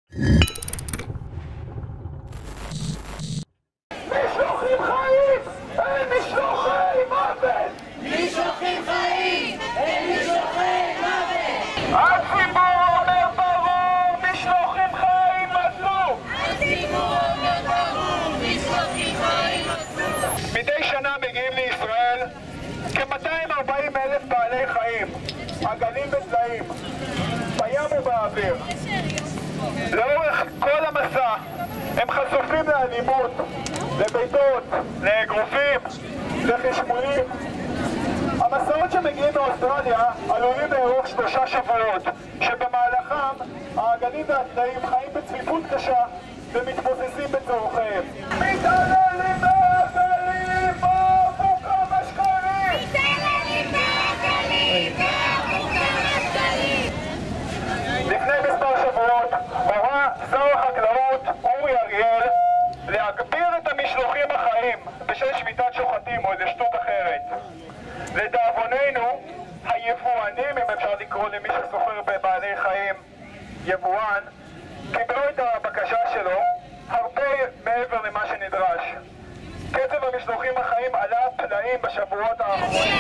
משלוחים חיים! אין משלוחי מוות! משלוחים חיים! אין משלוחי מוות! הציבור אומר ברור! משלוחים חיים מצאו! הציבור אומר ברור! משלוחים חיים מצאו! מדי שנה מגיעים לישראל כ-240,000 בעלי חיים, עגלים וצלעים, בים ובאוויר. לאורך כל המסע הם חשופים לאלימות, לביתות, לאגרופים, לחשמולים. המסעות שמגיעים מאוסטרליה עלולים לארוך 3 שבועות, שבמהלכם העגלים והצלעים חיים בצפיפות קשה ומתבוססים בצורכיהם. מתעללים בעגלים! בעבור כמה שקלים! מתעללים בעגלים! בעבור כמה שקלים! לפני מספר שבועות הורה שר החקלאות אורי אריאל להגביר את המשלוחים החיים בשל שביתת שוחטים או איזה שטות אחרת. לדאבוננו, היבואנים, אם אפשר לקרוא למי שסוחר בבעלי חיים יבואן, קיבלו את הבקשה שלו הרבה מעבר למה שנדרש. קצב המשלוחים החיים עלה פלאים בשבועות האחרונים.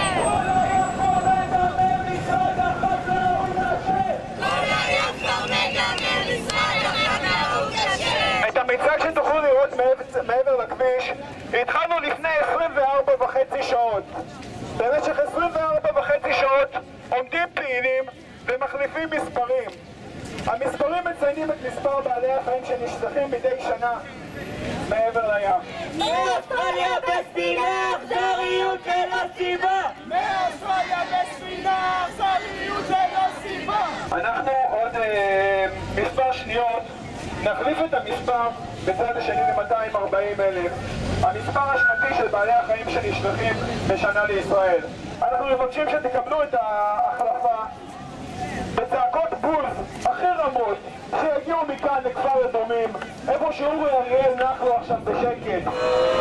את המיצג שתוכלו לראות מעבר לכביש התחלנו לפני 24.5 שעות. במשך 24.5 שעות עומדים פעילים ומחליפים מספרים. המספרים מציינים את מספר בעלי החיים שנשלחים מדי שנה מעבר לים. מאוסטרליה בספינה, אכזריות ללא סיבה! מאוסטרליה בספינה, אכזריות ללא סיבה! אנחנו עוד מספר שניות נחליף את המספר בצד השני ל-240,000, המספר השנתי של בעלי החיים שנשלחים בשנה לישראל. אנחנו מבקשים שתקבלו את ההחלפה בצעקות בוז הכי רמות שיגיעו מכאן לכפר אדומים, איפה שאורי אריאל נח לו עכשיו בשקט.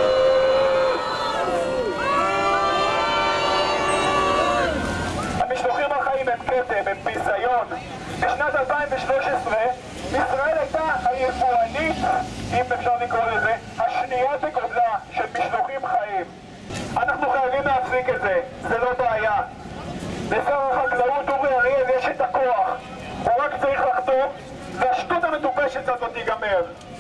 המשלוחים החיים הם כתם, הם ביזיון. בשנת 2013 ישראל הייתה היבואנית, אם אפשר לקרוא לזה, השנייה בגודלה של משלוחים חיים. אנחנו חייבים להפסיק את זה, זה לא בעיה. לשר החקלאות אורי אריאל יש את הכוח, הוא רק צריך לחתום והשטות המטופשת הזאת תיגמר.